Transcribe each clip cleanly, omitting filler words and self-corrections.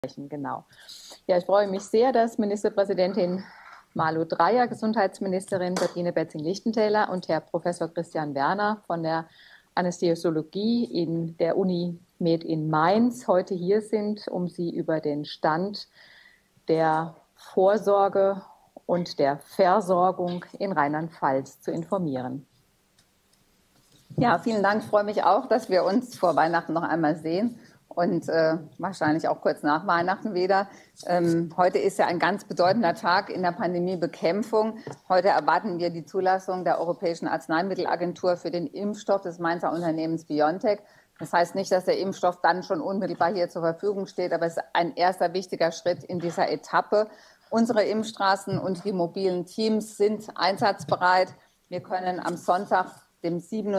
Genau. Ja, ich freue mich sehr, dass Ministerpräsidentin Malu Dreyer, Gesundheitsministerin Sabine Betzing-Lichtentäler und Herr Professor Christian Werner von der Anästhesiologie in der Uni Med in Mainz heute hier sind, um Sie über den Stand der Vorsorge und der Versorgung in Rheinland-Pfalz zu informieren. Ja, vielen Dank. Ich freue mich auch, dass wir uns vor Weihnachten noch einmal sehen und wahrscheinlich auch kurz nach Weihnachten wieder. Heute ist ja ein ganz bedeutender Tag in der Pandemiebekämpfung. Heute erwarten wir die Zulassung der Europäischen Arzneimittelagentur für den Impfstoff des Mainzer Unternehmens BioNTech. Das heißt nicht, dass der Impfstoff dann schon unmittelbar hier zur Verfügung steht, aber es ist ein erster wichtiger Schritt in dieser Etappe. Unsere Impfstraßen und die mobilen Teams sind einsatzbereit. Wir können am Sonntag, dem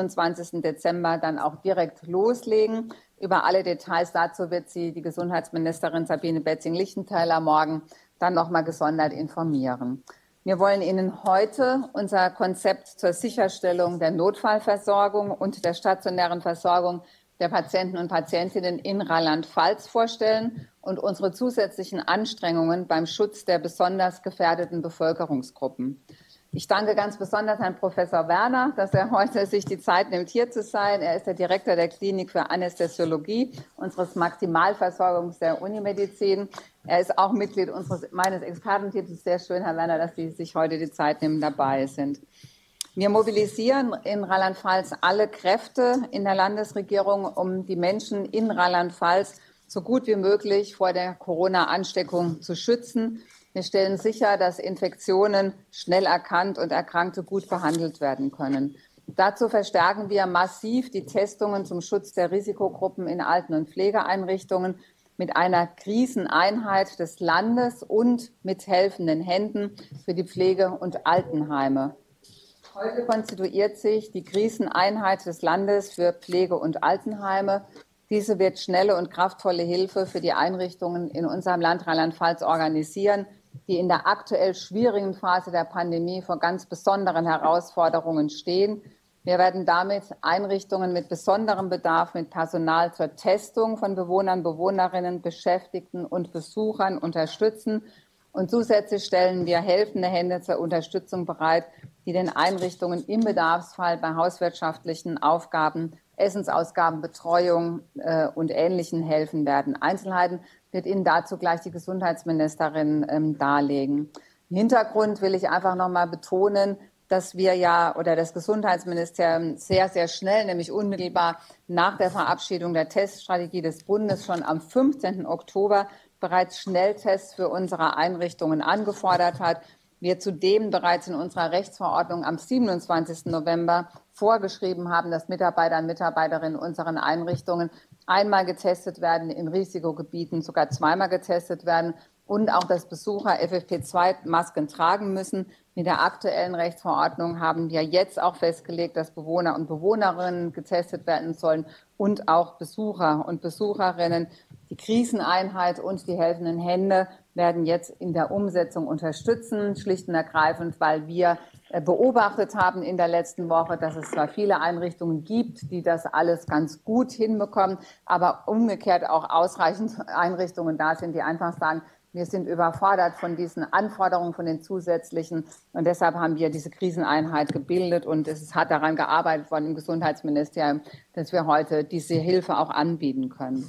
27. Dezember, dann auch direkt loslegen. Über alle Details dazu wird Sie die Gesundheitsministerin Sabine Betzing-Lichtentäler morgen dann noch mal gesondert informieren. Wir wollen Ihnen heute unser Konzept zur Sicherstellung der Notfallversorgung und der stationären Versorgung der Patienten und Patientinnen in Rheinland-Pfalz vorstellen und unsere zusätzlichen Anstrengungen beim Schutz der besonders gefährdeten Bevölkerungsgruppen. Ich danke ganz besonders Herrn Professor Werner, dass er heute sich die Zeit nimmt, hier zu sein. Er ist der Direktor der Klinik für Anästhesiologie unseres Maximalversorgungs der Unimedizin. Er ist auch Mitglied meines Expertenteams. Sehr schön, Herr Werner, dass Sie sich heute die Zeit nehmen, dabei sind. Wir mobilisieren in Rheinland-Pfalz alle Kräfte in der Landesregierung, um die Menschen in Rheinland-Pfalz so gut wie möglich vor der Corona-Ansteckung zu schützen. Wir stellen sicher, dass Infektionen schnell erkannt und Erkrankte gut behandelt werden können. Dazu verstärken wir massiv die Testungen zum Schutz der Risikogruppen in Alten- und Pflegeeinrichtungen mit einer Kriseneinheit des Landes und mit helfenden Händen für die Pflege- und Altenheime. Heute konstituiert sich die Kriseneinheit des Landes für Pflege- und Altenheime. Diese wird schnelle und kraftvolle Hilfe für die Einrichtungen in unserem Land Rheinland-Pfalz organisieren, die in der aktuell schwierigen Phase der Pandemie vor ganz besonderen Herausforderungen stehen. Wir werden damit Einrichtungen mit besonderem Bedarf mit Personal zur Testung von Bewohnern, Bewohnerinnen, Beschäftigten und Besuchern unterstützen. Und zusätzlich stellen wir helfende Hände zur Unterstützung bereit, die den Einrichtungen im Bedarfsfall bei hauswirtschaftlichen Aufgaben, Essensausgaben, Betreuung und Ähnlichem helfen werden. Einzelheiten wird Ihnen dazu gleich die Gesundheitsministerin darlegen. Im Hintergrund will ich einfach noch mal betonen, dass wir das Gesundheitsministerium sehr, sehr schnell, nämlich unmittelbar nach der Verabschiedung der Teststrategie des Bundes schon am 15. Oktober bereits Schnelltests für unsere Einrichtungen angefordert hat. Wir zudem bereits in unserer Rechtsverordnung am 27. November vorgeschrieben haben, dass Mitarbeiter und Mitarbeiterinnen unseren Einrichtungen einmal getestet werden, in Risikogebieten sogar zweimal getestet werden und auch, dass Besucher FFP2-Masken tragen müssen. Mit der aktuellen Rechtsverordnung haben wir jetzt auch festgelegt, dass Bewohner und Bewohnerinnen getestet werden sollen und auch Besucher und Besucherinnen. Die Kriseneinheit und die helfenden Hände werden jetzt in der Umsetzung unterstützen, schlicht und ergreifend, weil wir beobachtet haben in der letzten Woche, dass es zwar viele Einrichtungen gibt, die das alles ganz gut hinbekommen, aber umgekehrt auch ausreichend Einrichtungen da sind, die einfach sagen, wir sind überfordert von diesen Anforderungen, von den zusätzlichen. Und deshalb haben wir diese Kriseneinheit gebildet. Und es hat daran gearbeitet worden im Gesundheitsministerium, dass wir heute diese Hilfe auch anbieten können.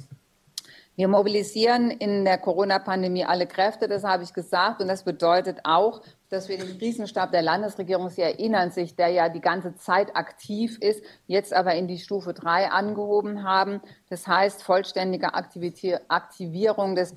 Wir mobilisieren in der Corona-Pandemie alle Kräfte, das habe ich gesagt. Und das bedeutet auch, dass wir den Krisenstab der Landesregierung, Sie erinnern sich, der ja die ganze Zeit aktiv ist, jetzt aber in die Stufe 3 angehoben haben. Das heißt, vollständige Aktivierung der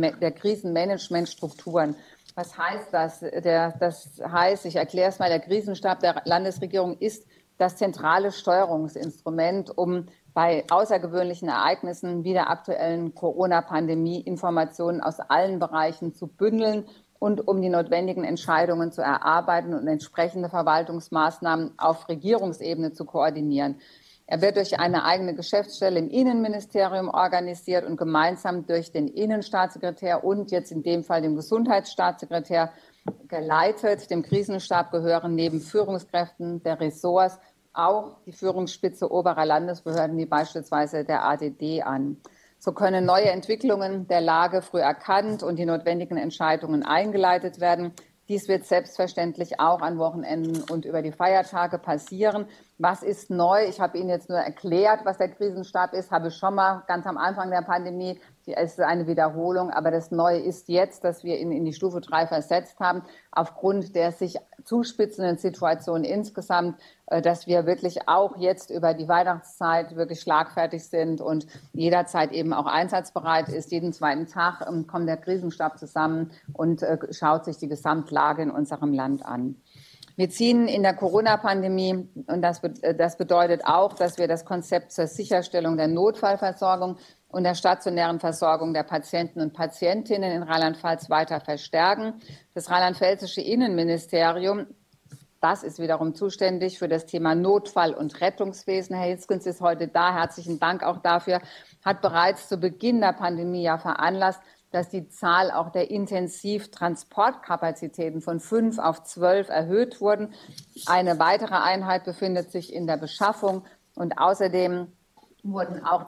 Krisenmanagementstrukturen. Was heißt das? Das heißt, ich erkläre es mal, der Krisenstab der Landesregierung ist das zentrale Steuerungsinstrument, um bei außergewöhnlichen Ereignissen wie der aktuellen Corona-Pandemie Informationen aus allen Bereichen zu bündeln und um die notwendigen Entscheidungen zu erarbeiten und entsprechende Verwaltungsmaßnahmen auf Regierungsebene zu koordinieren. Er wird durch eine eigene Geschäftsstelle im Innenministerium organisiert und gemeinsam durch den Innenstaatssekretär und jetzt in dem Fall dem Gesundheitsstaatssekretär geleitet. Dem Krisenstab gehören neben Führungskräften der Ressorts auch die Führungsspitze oberer Landesbehörden wie beispielsweise der ADD an. So können neue Entwicklungen der Lage früh erkannt und die notwendigen Entscheidungen eingeleitet werden. Dies wird selbstverständlich auch an Wochenenden und über die Feiertage passieren. Was ist neu? Ich habe Ihnen jetzt nur erklärt, was der Krisenstab ist, habe schon mal ganz am Anfang der Pandemie. Es ist eine Wiederholung, aber das Neue ist jetzt, dass wir ihn in die Stufe 3 versetzt haben, aufgrund der sich zuspitzenden Situation insgesamt, dass wir wirklich auch jetzt über die Weihnachtszeit wirklich schlagfertig sind und jederzeit eben auch einsatzbereit ist. Jeden zweiten Tag kommt der Krisenstab zusammen und schaut sich die Gesamtlage in unserem Land an. Wir ziehen in der Corona-Pandemie, und das bedeutet auch, dass wir das Konzept zur Sicherstellung der Notfallversorgung und der stationären Versorgung der Patienten und Patientinnen in Rheinland-Pfalz weiter verstärken. Das rheinland-pfälzische Innenministerium, das ist wiederum zuständig für das Thema Notfall- und Rettungswesen. Herr Hitzkens ist heute da. Herzlichen Dank auch dafür. Hat bereits zu Beginn der Pandemie ja veranlasst, dass die Zahl auch der Intensivtransportkapazitäten von 5 auf 12 erhöht wurden. Eine weitere Einheit befindet sich in der Beschaffung und außerdem wurden auch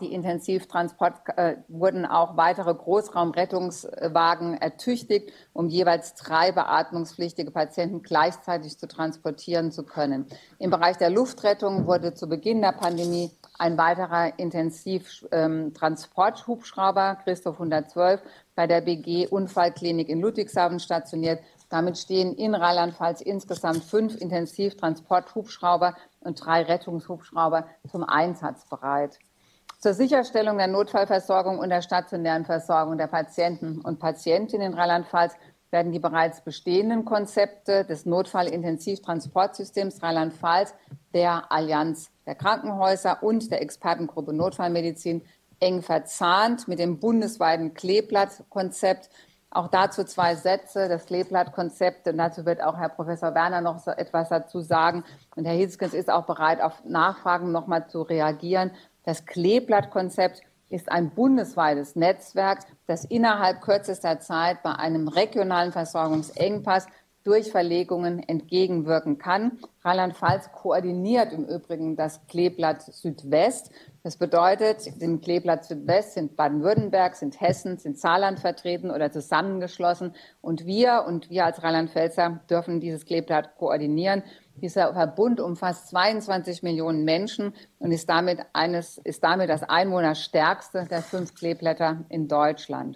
weitere Großraumrettungswagen ertüchtigt, um jeweils 3 beatmungspflichtige Patienten gleichzeitig zu transportieren zu können. Im Bereich der Luftrettung wurde zu Beginn der Pandemie ein weiterer Intensivtransporthubschrauber, Christoph 112, bei der BG Unfallklinik in Ludwigshafen stationiert. Damit stehen in Rheinland-Pfalz insgesamt 5 Intensivtransporthubschrauber und 3 Rettungshubschrauber zum Einsatz bereit. Zur Sicherstellung der Notfallversorgung und der stationären Versorgung der Patienten und Patientinnen in Rheinland-Pfalz werden die bereits bestehenden Konzepte des Notfallintensivtransportsystems Rheinland-Pfalz, der Allianz der Krankenhäuser und der Expertengruppe Notfallmedizin eng verzahnt mit dem bundesweiten Kleeblattkonzept. Auch dazu 2 Sätze. Das Kleeblattkonzept, und dazu wird auch Herr Professor Werner noch so etwas dazu sagen. Und Herr Hitzkens ist auch bereit, auf Nachfragen noch mal zu reagieren. Das Kleeblattkonzept ist ein bundesweites Netzwerk, das innerhalb kürzester Zeit bei einem regionalen Versorgungsengpass durch Verlegungen entgegenwirken kann. Rheinland-Pfalz koordiniert im Übrigen das Kleeblatt Südwest. Das bedeutet, im Kleeblatt Südwest sind Baden-Württemberg, sind Hessen, sind Saarland vertreten oder zusammengeschlossen. Und wir als Rheinland-Pfälzer dürfen dieses Kleeblatt koordinieren. Dieser Verbund umfasst 22 Millionen Menschen und ist damit das einwohnerstärkste der 5 Kleeblätter in Deutschland.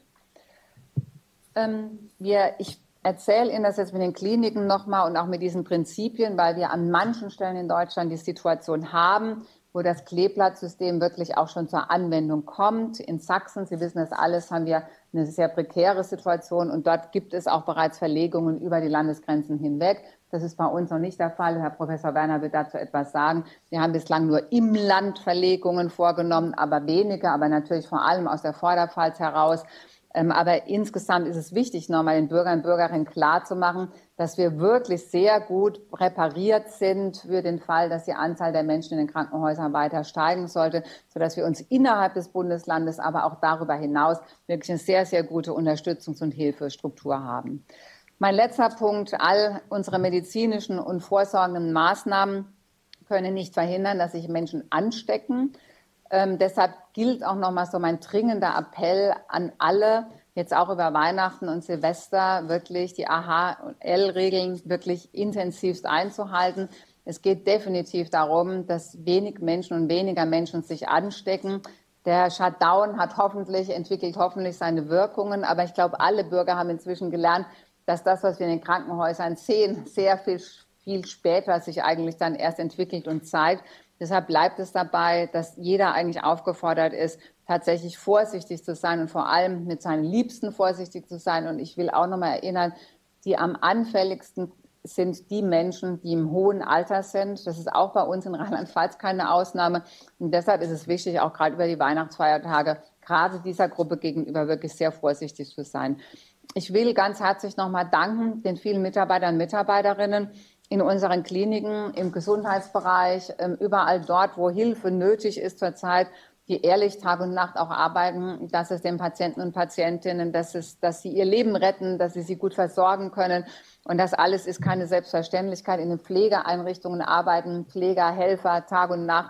Ich erzähle Ihnen das jetzt mit den Kliniken nochmal und auch mit diesen Prinzipien, weil wir an manchen Stellen in Deutschland die Situation haben, wo das Kleeblattsystem wirklich auch schon zur Anwendung kommt. In Sachsen, Sie wissen das alles, haben wir eine sehr prekäre Situation und dort gibt es auch bereits Verlegungen über die Landesgrenzen hinweg. Das ist bei uns noch nicht der Fall. Herr Professor Werner wird dazu etwas sagen. Wir haben bislang nur im Land Verlegungen vorgenommen, aber wenige, aber natürlich vor allem aus der Vorderpfalz heraus. Aber insgesamt ist es wichtig, nochmal den Bürgern und Bürgerinnen klarzumachen, dass wir wirklich sehr gut präpariert sind für den Fall, dass die Anzahl der Menschen in den Krankenhäusern weiter steigen sollte, sodass wir uns innerhalb des Bundeslandes, aber auch darüber hinaus wirklich eine sehr, sehr gute Unterstützungs- und Hilfestruktur haben. Mein letzter Punkt, all unsere medizinischen und vorsorgenden Maßnahmen können nicht verhindern, dass sich Menschen anstecken. Deshalb gilt auch nochmal so mein dringender Appell an alle, jetzt auch über Weihnachten und Silvester wirklich die AHL-Regeln wirklich intensivst einzuhalten. Es geht definitiv darum, dass weniger Menschen sich anstecken. Der Shutdown entwickelt hoffentlich seine Wirkungen, aber ich glaube, alle Bürger haben inzwischen gelernt, dass das, was wir in den Krankenhäusern sehen, sehr viel später sich eigentlich dann erst entwickelt und zeigt. Deshalb bleibt es dabei, dass jeder eigentlich aufgefordert ist, tatsächlich vorsichtig zu sein und vor allem mit seinen Liebsten vorsichtig zu sein. Und ich will auch noch mal erinnern, die am anfälligsten sind die Menschen, die im hohen Alter sind. Das ist auch bei uns in Rheinland-Pfalz keine Ausnahme. Und deshalb ist es wichtig, auch gerade über die Weihnachtsfeiertage, gerade dieser Gruppe gegenüber wirklich sehr vorsichtig zu sein. Ich will ganz herzlich noch mal danken den vielen Mitarbeitern und Mitarbeiterinnen in unseren Kliniken, im Gesundheitsbereich, überall dort, wo Hilfe nötig ist zurzeit, die ehrlich Tag und Nacht auch arbeiten, dass es den Patienten und Patientinnen, dass sie ihr Leben retten, dass sie gut versorgen können. Und das alles ist keine Selbstverständlichkeit. In den Pflegeeinrichtungen arbeiten Pfleger, Helfer Tag und Nacht.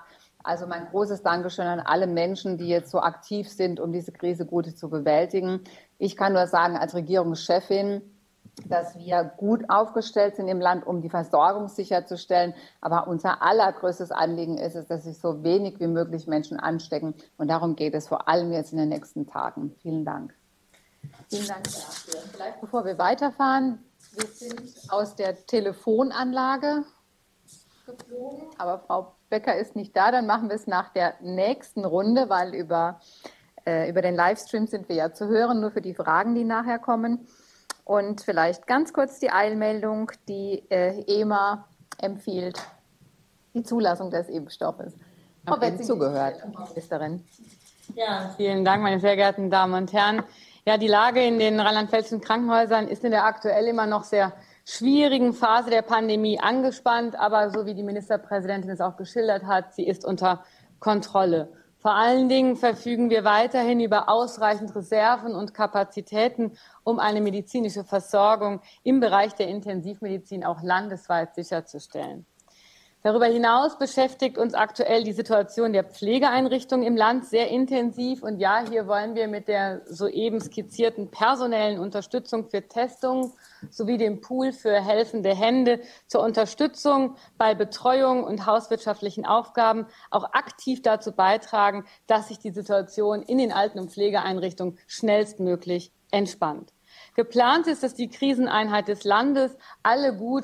Also mein großes Dankeschön an alle Menschen, die jetzt so aktiv sind, um diese Krise gut zu bewältigen. Ich kann nur sagen, als Regierungschefin, dass wir gut aufgestellt sind im Land, um die Versorgung sicherzustellen. Aber unser allergrößtes Anliegen ist es, dass sich so wenig wie möglich Menschen anstecken. Und darum geht es vor allem jetzt in den nächsten Tagen. Vielen Dank. Vielen Dank dafür. Vielleicht bevor wir weiterfahren, wir sind aus der Telefonanlage geflogen, aber Frau Becker ist nicht da. Dann machen wir es nach der nächsten Runde, weil über den Livestream sind wir ja zu hören, nur für die Fragen, die nachher kommen. Und vielleicht ganz kurz die Eilmeldung, die EMA empfiehlt die Zulassung des Impfstoffes. Frau Betzing, zugehört. Frau Ministerin. Ja, vielen Dank, meine sehr geehrten Damen und Herren. Ja, die Lage in den rheinland-pfälzischen Krankenhäusern ist in der aktuell immer noch sehr schwierigen Phase der Pandemie angespannt, aber so wie die Ministerpräsidentin es auch geschildert hat, sie ist unter Kontrolle. Vor allen Dingen verfügen wir weiterhin über ausreichend Reserven und Kapazitäten, um eine medizinische Versorgung im Bereich der Intensivmedizin auch landesweit sicherzustellen. Darüber hinaus beschäftigt uns aktuell die Situation der Pflegeeinrichtungen im Land sehr intensiv. Und ja, hier wollen wir mit der soeben skizzierten personellen Unterstützung für Testungen sowie dem Pool für helfende Hände zur Unterstützung bei Betreuung und hauswirtschaftlichen Aufgaben auch aktiv dazu beitragen, dass sich die Situation in den Alten- und Pflegeeinrichtungen schnellstmöglich entspannt. Geplant ist, dass die Kriseneinheit des Landes alle gut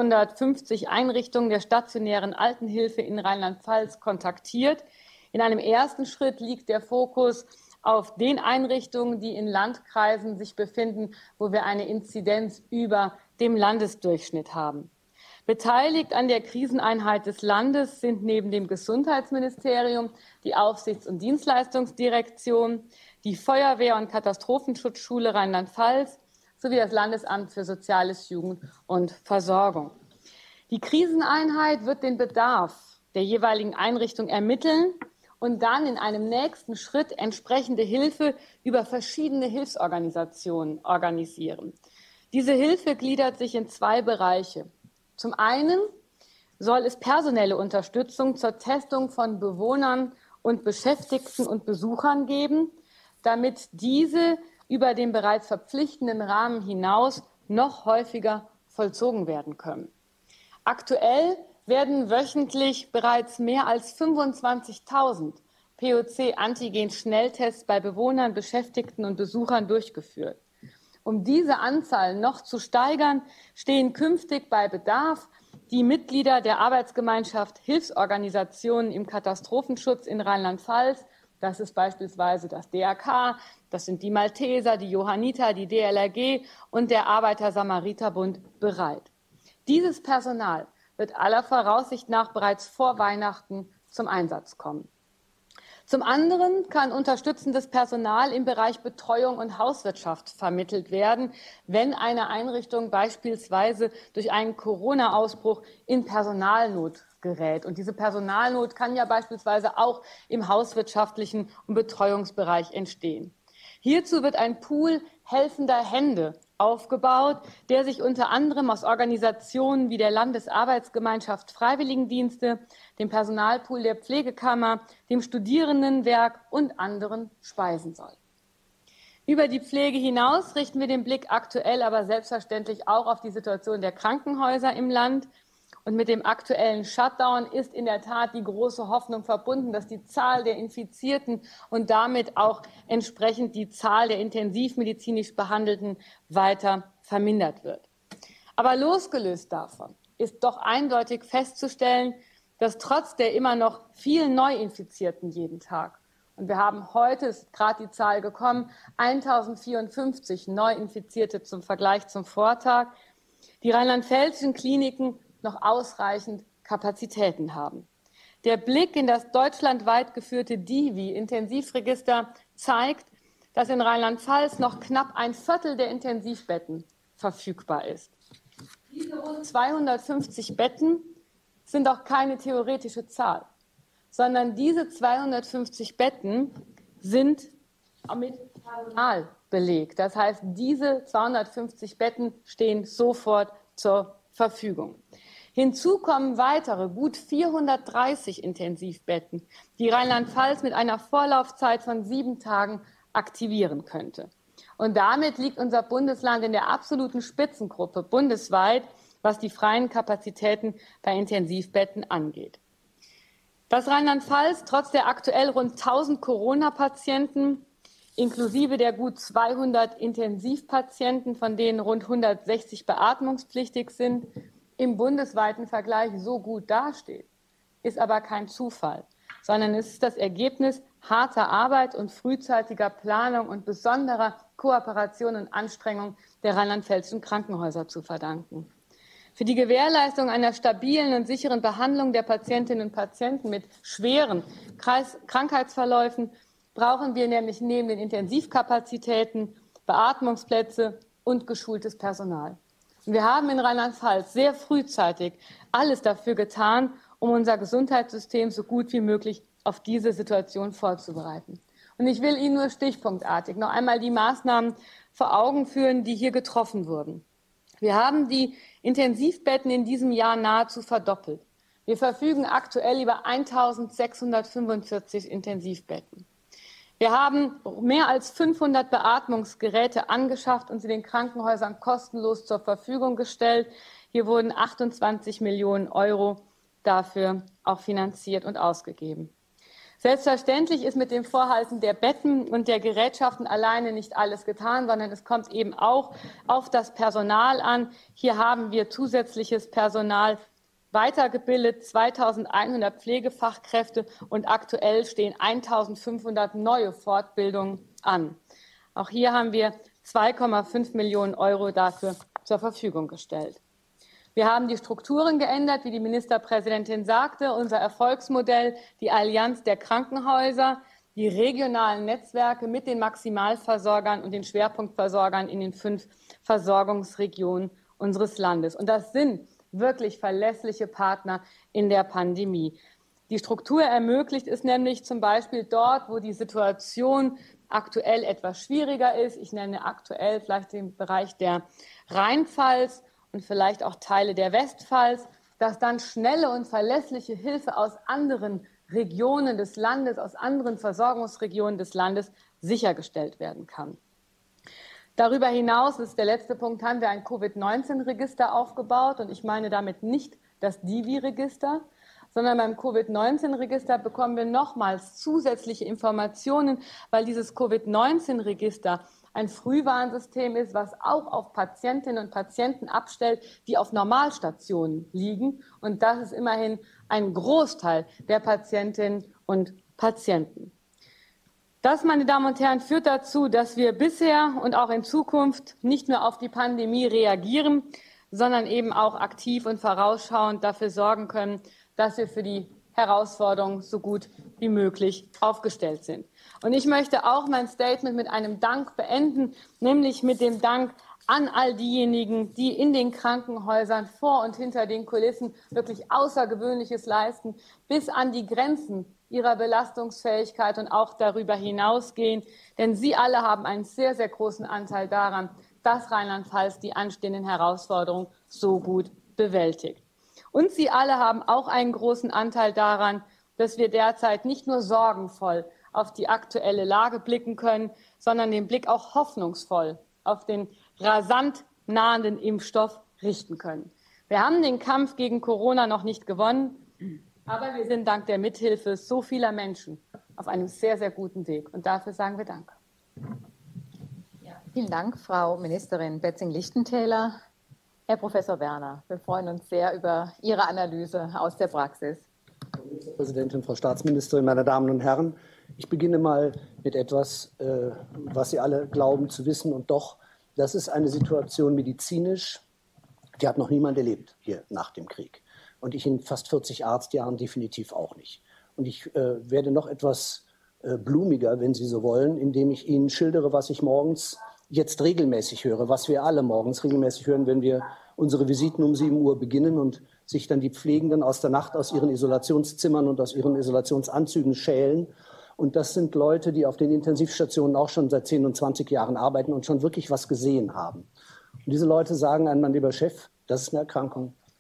550 Einrichtungen der stationären Altenhilfe in Rheinland-Pfalz kontaktiert. In einem ersten Schritt liegt der Fokus auf den Einrichtungen, die in Landkreisen sich befinden, wo wir eine Inzidenz über dem Landesdurchschnitt haben. Beteiligt an der Kriseneinheit des Landes sind neben dem Gesundheitsministerium die Aufsichts- und Dienstleistungsdirektion, die Feuerwehr- und Katastrophenschutzschule Rheinland-Pfalz sowie das Landesamt für Soziales, Jugend und Versorgung. Die Kriseneinheit wird den Bedarf der jeweiligen Einrichtung ermitteln und dann in einem nächsten Schritt entsprechende Hilfe über verschiedene Hilfsorganisationen organisieren. Diese Hilfe gliedert sich in zwei Bereiche. Zum einen soll es personelle Unterstützung zur Testung von Bewohnern und Beschäftigten und Besuchern geben, damit diese über den bereits verpflichtenden Rahmen hinaus noch häufiger vollzogen werden können. Aktuell werden wöchentlich bereits mehr als 25.000 POC-Antigen-Schnelltests bei Bewohnern, Beschäftigten und Besuchern durchgeführt. Um diese Anzahl noch zu steigern, stehen künftig bei Bedarf die Mitglieder der Arbeitsgemeinschaft Hilfsorganisationen im Katastrophenschutz in Rheinland-Pfalz, das ist beispielsweise das DRK, das sind die Malteser, die Johanniter, die DLRG und der Arbeiter-Samariter-Bund bereit. Dieses Personal wird aller Voraussicht nach bereits vor Weihnachten zum Einsatz kommen. Zum anderen kann unterstützendes Personal im Bereich Betreuung und Hauswirtschaft vermittelt werden, wenn eine Einrichtung beispielsweise durch einen Corona-Ausbruch in Personalnot gerät. Und diese Personalnot kann ja beispielsweise auch im hauswirtschaftlichen und Betreuungsbereich entstehen. Hierzu wird ein Pool helfender Hände aufgebaut, der sich unter anderem aus Organisationen wie der Landesarbeitsgemeinschaft Freiwilligendienste, dem Personalpool der Pflegekammer, dem Studierendenwerk und anderen speisen soll. Über die Pflege hinaus richten wir den Blick aktuell aber selbstverständlich auch auf die Situation der Krankenhäuser im Land. Und mit dem aktuellen Shutdown ist in der Tat die große Hoffnung verbunden, dass die Zahl der Infizierten und damit auch entsprechend die Zahl der intensivmedizinisch Behandelten weiter vermindert wird. Aber losgelöst davon ist doch eindeutig festzustellen, dass trotz der immer noch vielen Neuinfizierten jeden Tag, und wir haben heute, ist gerade die Zahl gekommen, 1054 Neuinfizierte zum Vergleich zum Vortag, die rheinland-pfälzischen Kliniken noch ausreichend Kapazitäten haben. Der Blick in das deutschlandweit geführte DIVI-Intensivregister zeigt, dass in Rheinland-Pfalz noch knapp ein Viertel der Intensivbetten verfügbar ist. Diese rund 250 Betten sind auch keine theoretische Zahl, sondern diese 250 Betten sind mit Personal belegt. Das heißt, diese 250 Betten stehen sofort zur Verfügung. Hinzu kommen weitere gut 430 Intensivbetten, die Rheinland-Pfalz mit einer Vorlaufzeit von 7 Tagen aktivieren könnte. Und damit liegt unser Bundesland in der absoluten Spitzengruppe bundesweit, was die freien Kapazitäten bei Intensivbetten angeht. Dass Rheinland-Pfalz trotz der aktuell rund 1000 Corona-Patienten inklusive der gut 200 Intensivpatienten, von denen rund 160 beatmungspflichtig sind, im bundesweiten Vergleich so gut dasteht, ist aber kein Zufall, sondern es ist das Ergebnis harter Arbeit und frühzeitiger Planung und besonderer Kooperation und Anstrengung der rheinland-pfälzischen Krankenhäuser zu verdanken. Für die Gewährleistung einer stabilen und sicheren Behandlung der Patientinnen und Patienten mit schweren Krankheitsverläufen brauchen wir nämlich neben den Intensivkapazitäten Beatmungsplätze und geschultes Personal. Und wir haben in Rheinland-Pfalz sehr frühzeitig alles dafür getan, um unser Gesundheitssystem so gut wie möglich auf diese Situation vorzubereiten. Und ich will Ihnen nur stichpunktartig noch einmal die Maßnahmen vor Augen führen, die hier getroffen wurden. Wir haben die Intensivbetten in diesem Jahr nahezu verdoppelt. Wir verfügen aktuell über 1.645 Intensivbetten. Wir haben mehr als 500 Beatmungsgeräte angeschafft und sie den Krankenhäusern kostenlos zur Verfügung gestellt. Hier wurden 28 Millionen Euro dafür auch finanziert und ausgegeben. Selbstverständlich ist mit dem Vorhalten der Betten und der Gerätschaften alleine nicht alles getan, sondern es kommt eben auch auf das Personal an. Hier haben wir zusätzliches Personal weitergebildet, 2.100 Pflegefachkräfte und aktuell stehen 1.500 neue Fortbildungen an. Auch hier haben wir 2,5 Millionen Euro dafür zur Verfügung gestellt. Wir haben die Strukturen geändert, wie die Ministerpräsidentin sagte, unser Erfolgsmodell, die Allianz der Krankenhäuser, die regionalen Netzwerke mit den Maximalversorgern und den Schwerpunktversorgern in den 5 Versorgungsregionen unseres Landes. Und das sind wirklich verlässliche Partner in der Pandemie. Die Struktur ermöglicht es nämlich zum Beispiel dort, wo die Situation aktuell etwas schwieriger ist. Ich nenne aktuell vielleicht den Bereich der Rheinpfalz und vielleicht auch Teile der Westpfalz, dass dann schnelle und verlässliche Hilfe aus anderen Regionen des Landes, aus anderen Versorgungsregionen des Landes sichergestellt werden kann. Darüber hinaus, das ist der letzte Punkt, haben wir ein Covid-19-Register aufgebaut. Und ich meine damit nicht das Divi-Register, sondern beim Covid-19-Register bekommen wir nochmals zusätzliche Informationen, weil dieses Covid-19-Register ein Frühwarnsystem ist, was auch auf Patientinnen und Patienten abstellt, die auf Normalstationen liegen. Und das ist immerhin ein Großteil der Patientinnen und Patienten. Das, meine Damen und Herren, führt dazu, dass wir bisher und auch in Zukunft nicht nur auf die Pandemie reagieren, sondern eben auch aktiv und vorausschauend dafür sorgen können, dass wir für die Herausforderungen so gut wie möglich aufgestellt sind. Und ich möchte auch mein Statement mit einem Dank beenden, nämlich mit dem Dank an all diejenigen, die in den Krankenhäusern vor und hinter den Kulissen wirklich Außergewöhnliches leisten, bis an die Grenzen ihrer Belastungsfähigkeit und auch darüber hinausgehen. Denn Sie alle haben einen sehr, sehr großen Anteil daran, dass Rheinland-Pfalz die anstehenden Herausforderungen so gut bewältigt. Und Sie alle haben auch einen großen Anteil daran, dass wir derzeit nicht nur sorgenvoll auf die aktuelle Lage blicken können, sondern den Blick auch hoffnungsvoll auf den rasant nahenden Impfstoff richten können. Wir haben den Kampf gegen Corona noch nicht gewonnen, aber wir sind dank der Mithilfe so vieler Menschen auf einem sehr, sehr guten Weg. Und dafür sagen wir Danke. Ja, vielen Dank, Frau Ministerin Betzing-Lichtentäler. Herr Professor Werner, wir freuen uns sehr über Ihre Analyse aus der Praxis. Frau Ministerpräsidentin, Frau Staatsministerin, meine Damen und Herren, ich beginne mal mit etwas, was Sie alle glauben zu wissen. Und doch, das ist eine Situation medizinisch, die hat noch niemand erlebt hier nach dem Krieg. Und ich in fast 40 Arztjahren definitiv auch nicht. Und ich werde noch etwas blumiger, wenn Sie so wollen, indem ich Ihnen schildere, was ich morgens jetzt regelmäßig höre, was wir alle morgens regelmäßig hören, wenn wir unsere Visiten um 7 Uhr beginnen und sich dann die Pflegenden aus der Nacht aus ihren Isolationszimmern und aus ihren Isolationsanzügen schälen. Und das sind Leute, die auf den Intensivstationen auch schon seit 10 und 20 Jahren arbeiten und schon wirklich was gesehen haben. Und diese Leute sagen einem, mein lieber Chef, das ist eine Erkrankung,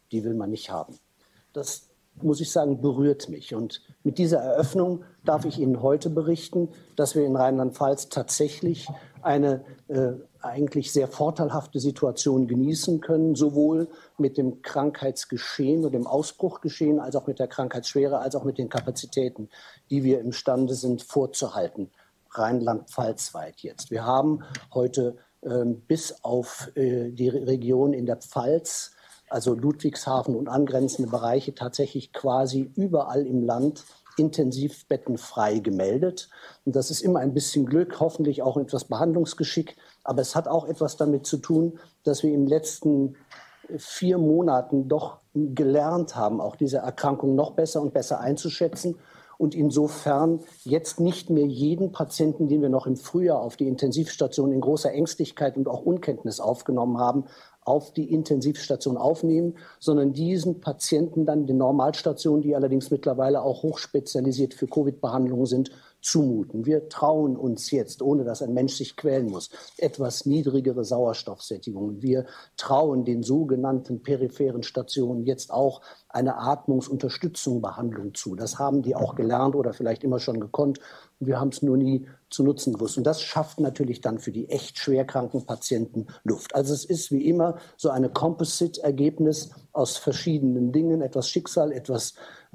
die will man nicht haben. Das, muss ich sagen, berührt mich. Und mit dieser Eröffnung darf ich Ihnen heute berichten, dass wir in Rheinland-Pfalz tatsächlich eine eigentlich sehr vorteilhafte Situation genießen können, sowohl mit dem Krankheitsgeschehen und dem Ausbruchgeschehen, als auch mit der Krankheitsschwere, als auch mit den Kapazitäten, die wir imstande sind vorzuhalten, Rheinland-Pfalz-weit jetzt. Wir haben heute bis auf die Region in der Pfalz, also Ludwigshafen und angrenzende Bereiche, tatsächlich quasi überall im Land Intensivbetten frei gemeldet. Und das ist immer ein bisschen Glück, hoffentlich auch etwas Behandlungsgeschick. Aber es hat auch etwas damit zu tun, dass wir in den letzten 4 Monaten doch gelernt haben, auch diese Erkrankung noch besser und besser einzuschätzen. Und insofern jetzt nicht mehr jeden Patienten, den wir noch im Frühjahr auf die Intensivstation in großer Ängstlichkeit und auch Unkenntnis aufgenommen haben, auf die Intensivstation aufnehmen, sondern diesen Patienten dann den Normalstationen, die allerdings mittlerweile auch hochspezialisiert für Covid-Behandlungen sind, zumuten. Wir trauen uns jetzt, ohne dass ein Mensch sich quälen muss, etwas niedrigere Sauerstoffsättigungen. Wir trauen den sogenannten peripheren Stationen jetzt auch eine Atmungsunterstützung, Behandlung zu. Das haben die auch gelernt oder vielleicht immer schon gekonnt. Und wir haben es nur nie zu nutzen gewusst. Und das schafft natürlich dann für die echt schwerkranken Patienten Luft. Also es ist wie immer so eine Composite-Ergebnis aus verschiedenen Dingen, etwas Schicksal, etwas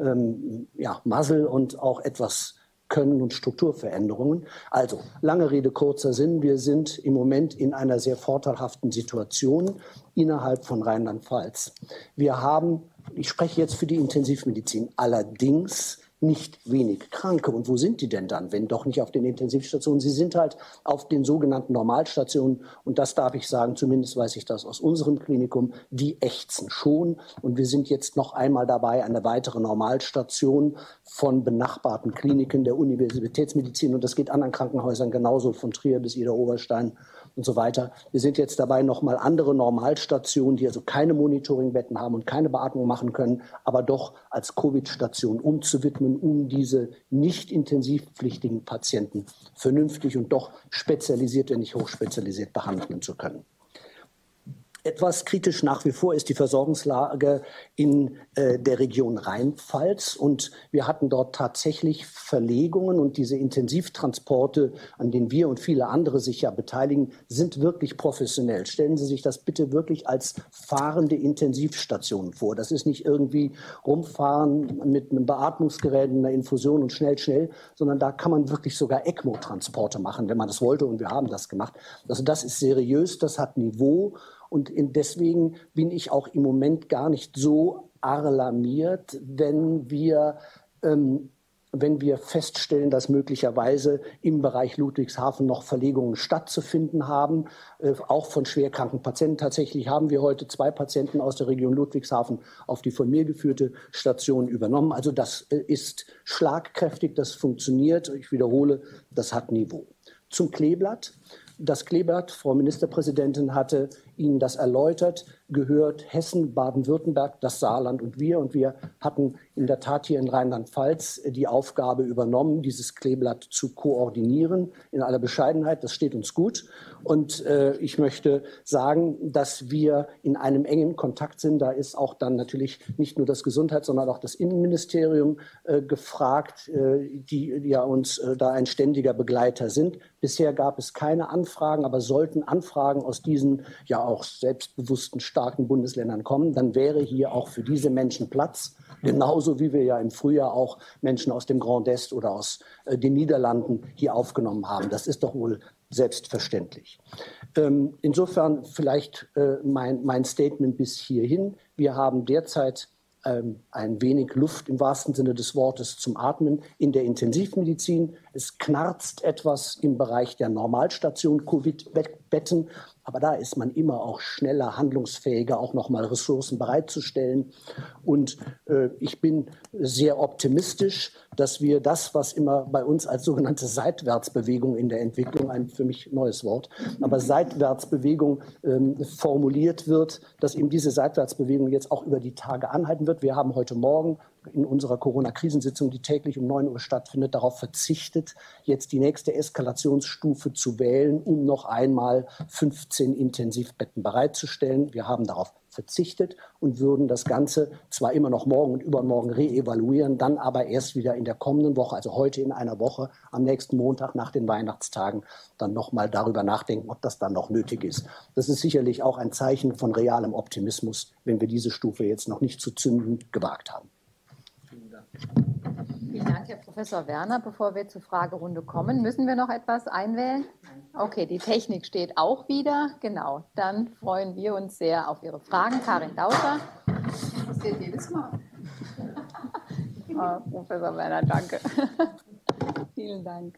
Muzzle und auch etwas Können und Strukturveränderungen. Also, lange Rede, kurzer Sinn. Wir sind im Moment in einer sehr vorteilhaften Situation innerhalb von Rheinland-Pfalz. Wir haben, ich spreche jetzt für die Intensivmedizin, allerdings nicht wenig Kranke. Und wo sind die denn dann, wenn doch nicht auf den Intensivstationen? Sie sind halt auf den sogenannten Normalstationen. Und das darf ich sagen, zumindest weiß ich das aus unserem Klinikum, die ächzen schon. Und wir sind jetzt noch einmal dabei, eine weitere Normalstation von benachbarten Kliniken der Universitätsmedizin. Und das geht anderen Krankenhäusern genauso, von Trier bis Idar-Oberstein und so weiter. Wir sind jetzt dabei, nochmal andere Normalstationen, die also keine Monitoringbetten haben und keine Beatmung machen können, aber doch als Covid-Station umzuwidmen, um diese nicht intensivpflichtigen Patienten vernünftig und doch spezialisiert, wenn nicht hochspezialisiert behandeln zu können. Etwas kritisch nach wie vor ist die Versorgungslage in der Region Rheinpfalz. Und wir hatten dort tatsächlich Verlegungen. Und diese Intensivtransporte, an denen wir und viele andere sich ja beteiligen, sind wirklich professionell. Stellen Sie sich das bitte wirklich als fahrende Intensivstationen vor. Das ist nicht irgendwie rumfahren mit einem Beatmungsgerät, einer Infusion und schnell, sondern da kann man wirklich sogar ECMO-Transporte machen, wenn man das wollte. Und wir haben das gemacht. Also das ist seriös, das hat Niveau. Und deswegen bin ich auch im Moment gar nicht so alarmiert, wenn wir feststellen, dass möglicherweise im Bereich Ludwigshafen noch Verlegungen stattzufinden haben, auch von schwerkranken Patienten. Tatsächlich haben wir heute 2 Patienten aus der Region Ludwigshafen auf die von mir geführte Station übernommen. Also das ist schlagkräftig, das funktioniert. Ich wiederhole, das hat Niveau. Zum Kleeblatt. Das Kleeblatt, Frau Ministerpräsidentin hatte Ihnen das erläutert, gehört Hessen, Baden-Württemberg, das Saarland und wir. Und wir hatten in der Tat hier in Rheinland-Pfalz die Aufgabe übernommen, dieses Kleeblatt zu koordinieren. In aller Bescheidenheit, das steht uns gut. Und ich möchte sagen, dass wir in einem engen Kontakt sind. Da ist auch dann natürlich nicht nur das Gesundheits-, sondern auch das Innenministerium gefragt, die ja uns da ein ständiger Begleiter sind. Bisher gab es keine Anfragen, aber sollten Anfragen aus diesen ja auch selbstbewussten, starken Bundesländern kommen, dann wäre hier auch für diese Menschen Platz. Genauso wie wir ja im Frühjahr auch Menschen aus dem Grand Est oder aus den Niederlanden hier aufgenommen haben. Das ist doch wohl selbstverständlich. Insofern vielleicht mein Statement bis hierhin. Wir haben derzeit ein wenig Luft im wahrsten Sinne des Wortes zum Atmen in der Intensivmedizin. Es knarzt etwas im Bereich der Normalstation Covid-Betten. Aber da ist man immer auch schneller, handlungsfähiger, auch nochmal Ressourcen bereitzustellen. Und ich bin sehr optimistisch, dass wir das, was immer bei uns als sogenannte Seitwärtsbewegung in der Entwicklung, ein für mich neues Wort, aber Seitwärtsbewegung formuliert wird, dass eben diese Seitwärtsbewegung jetzt auch über die Tage anhalten wird. Wir haben heute Morgen in unserer Corona-Krisensitzung, die täglich um 9 Uhr stattfindet, darauf verzichtet, jetzt die nächste Eskalationsstufe zu wählen, um noch einmal 15 Intensivbetten bereitzustellen. Wir haben darauf verzichtet und würden das Ganze zwar immer noch morgen und übermorgen reevaluieren, dann aber erst wieder in der kommenden Woche, also heute in einer Woche, am nächsten Montag nach den Weihnachtstagen, dann nochmal darüber nachdenken, ob das dann noch nötig ist. Das ist sicherlich auch ein Zeichen von realem Optimismus, wenn wir diese Stufe jetzt noch nicht zu zünden gewagt haben. Vielen Dank, Herr Professor Werner. Bevor wir zur Fragerunde kommen, müssen wir noch etwas einwählen? Okay, die Technik steht auch wieder. Genau, dann freuen wir uns sehr auf Ihre Fragen. Karin Dauscher. Das passiert jedes Mal. Oh, Professor Werner, danke. Vielen Dank.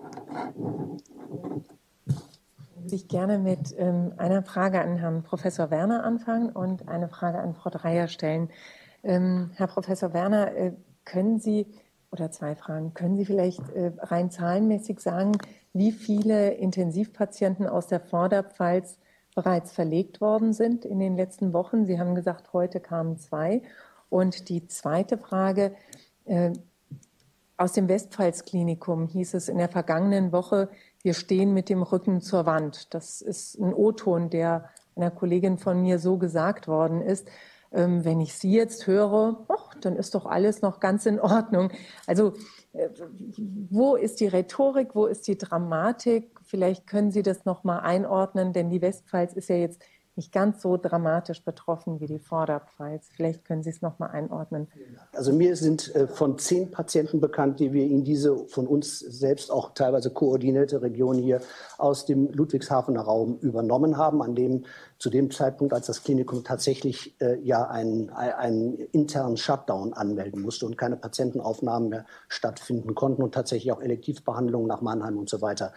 Ich gerne mit einer Frage an Herrn Professor Werner anfangen und eine Frage an Frau Dreyer stellen. Herr Professor Werner, können Sie, oder zwei Fragen, können Sie vielleicht rein zahlenmäßig sagen, wie viele Intensivpatienten aus der Vorderpfalz bereits verlegt worden sind in den letzten Wochen? Sie haben gesagt, heute kamen 2. Und die zweite Frage, aus dem Westpfalz-Klinikum hieß es in der vergangenen Woche, wir stehen mit dem Rücken zur Wand. Das ist ein O-Ton, der einer Kollegin von mir so gesagt worden ist. Wenn ich Sie jetzt höre, dann ist doch alles noch ganz in Ordnung. Also wo ist die Rhetorik, wo ist die Dramatik? Vielleicht können Sie das noch mal einordnen, denn die Westpfalz ist ja jetzt nicht ganz so dramatisch betroffen wie die Vorderpfalz. Vielleicht können Sie es noch mal einordnen. Also mir sind von 10 Patienten bekannt, die wir in diese von uns selbst auch teilweise koordinierte Region hier aus dem Ludwigshafener Raum übernommen haben, an dem zu dem Zeitpunkt, als das Klinikum tatsächlich einen internen Shutdown anmelden musste und keine Patientenaufnahmen mehr stattfinden konnten und tatsächlich auch Elektivbehandlungen nach Mannheim und so weiter